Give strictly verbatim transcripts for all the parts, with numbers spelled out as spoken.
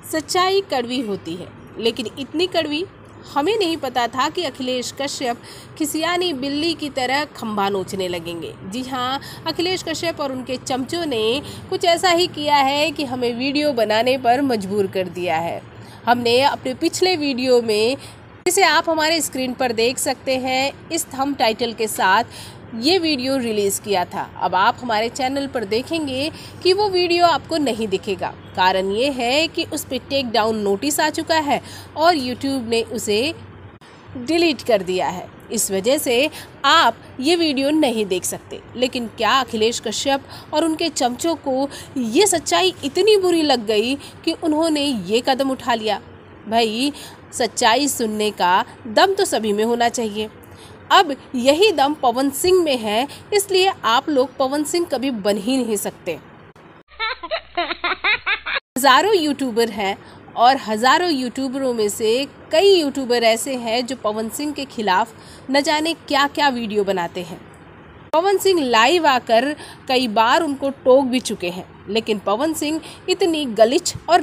सच्चाई कड़वी होती है, लेकिन इतनी कड़वी हमें नहीं पता था कि अखिलेश कश्यप खिसियानी बिल्ली की तरह खंभा नोचने लगेंगे। जी हाँ, अखिलेश कश्यप और उनके चमचों ने कुछ ऐसा ही किया है कि हमें वीडियो बनाने पर मजबूर कर दिया है। हमने अपने पिछले वीडियो में, जिसे आप हमारे स्क्रीन पर देख सकते हैं, इस थंब टाइटल के साथ ये वीडियो रिलीज़ किया था। अब आप हमारे चैनल पर देखेंगे कि वो वीडियो आपको नहीं दिखेगा। कारण ये है कि उस पर टेक डाउन नोटिस आ चुका है और यूट्यूब ने उसे डिलीट कर दिया है। इस वजह से आप ये वीडियो नहीं देख सकते। लेकिन क्या अखिलेश कश्यप और उनके चमचों को ये सच्चाई इतनी बुरी लग गई कि उन्होंने ये कदम उठा लिया? भाई, सच्चाई सुनने का दम तो सभी में होना चाहिए। अब यही दम पवन सिंह में है, इसलिए आप लोग पवन सिंह कभी बन ही नहीं सकते। हजारों यूट्यूबर हैं और हजारों यूट्यूबरों में से कई यूट्यूबर ऐसे हैं जो पवन सिंह के खिलाफ न जाने क्या क्या वीडियो बनाते हैं। पवन सिंह लाइव आकर कई बार उनको टोक भी चुके हैं, लेकिन पवन सिंह इतनी गलिच और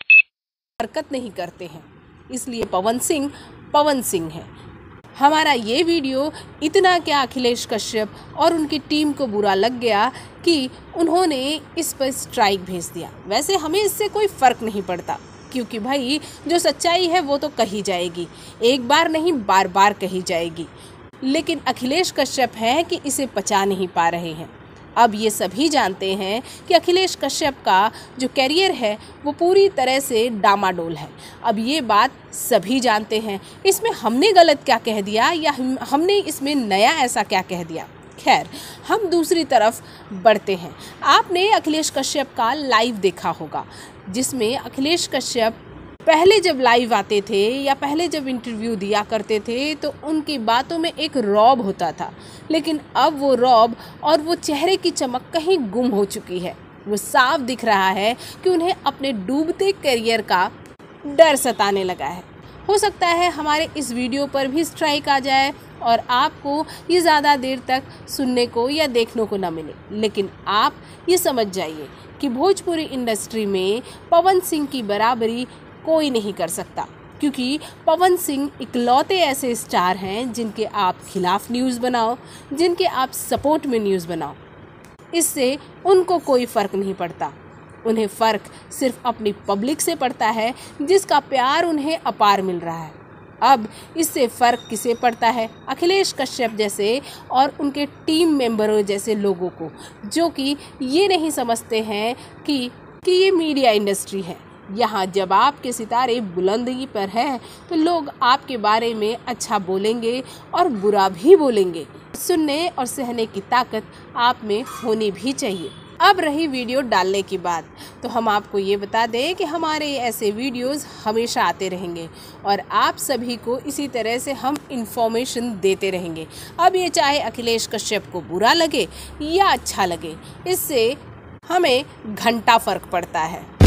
हरकत नहीं करते हैं, इसलिए पवन सिंह पवन सिंह है। हमारा ये वीडियो इतना क्या अखिलेश कश्यप और उनकी टीम को बुरा लग गया कि उन्होंने इस पर स्ट्राइक भेज दिया। वैसे हमें इससे कोई फ़र्क नहीं पड़ता, क्योंकि भाई जो सच्चाई है वो तो कही जाएगी, एक बार नहीं बार बार कही जाएगी। लेकिन अखिलेश कश्यप हैं कि इसे पचा नहीं पा रहे हैं। अब ये सभी जानते हैं कि अखिलेश कश्यप का जो कैरियर है वो पूरी तरह से डामाडोल है। अब ये बात सभी जानते हैं। इसमें हमने गलत क्या कह दिया या हम, हमने इसमें नया ऐसा क्या कह दिया? खैर, हम दूसरी तरफ बढ़ते हैं। आपने अखिलेश कश्यप का लाइव देखा होगा, जिसमें अखिलेश कश्यप पहले जब लाइव आते थे या पहले जब इंटरव्यू दिया करते थे तो उनकी बातों में एक रौब होता था, लेकिन अब वो रौब और वो चेहरे की चमक कहीं गुम हो चुकी है। वो साफ दिख रहा है कि उन्हें अपने डूबते करियर का डर सताने लगा है। हो सकता है हमारे इस वीडियो पर भी स्ट्राइक आ जाए और आपको ये ज़्यादा देर तक सुनने को या देखने को ना मिले, लेकिन आप ये समझ जाइए कि भोजपुरी इंडस्ट्री में पवन सिंह की बराबरी कोई नहीं कर सकता, क्योंकि पवन सिंह इकलौते ऐसे स्टार हैं जिनके आप खिलाफ न्यूज़ बनाओ, जिनके आप सपोर्ट में न्यूज़ बनाओ, इससे उनको कोई फ़र्क नहीं पड़ता। उन्हें फ़र्क सिर्फ अपनी पब्लिक से पड़ता है, जिसका प्यार उन्हें अपार मिल रहा है। अब इससे फ़र्क किसे पड़ता है? अखिलेश कश्यप जैसे और उनके टीम मेंबरों जैसे लोगों को, जो कि ये नहीं समझते हैं कि कि ये मीडिया इंडस्ट्री है। यहाँ जब आपके सितारे बुलंदी पर हैं तो लोग आपके बारे में अच्छा बोलेंगे और बुरा भी बोलेंगे। सुनने और सहने की ताकत आप में होनी भी चाहिए। अब रही वीडियो डालने की बात, तो हम आपको ये बता दें कि हमारे ऐसे वीडियोस हमेशा आते रहेंगे और आप सभी को इसी तरह से हम इंफॉर्मेशन देते रहेंगे। अब ये चाहे अखिलेश कश्यप को बुरा लगे या अच्छा लगे, इससे हमें घंटा फ़र्क पड़ता है।